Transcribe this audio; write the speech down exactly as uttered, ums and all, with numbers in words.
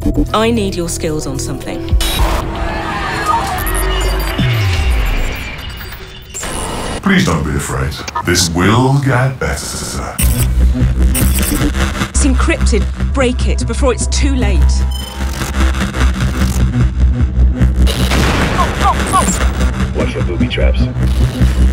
I need your skills on something. Please don't be afraid. This will get better. It's encrypted. Break it before it's too late. Watch for booby traps.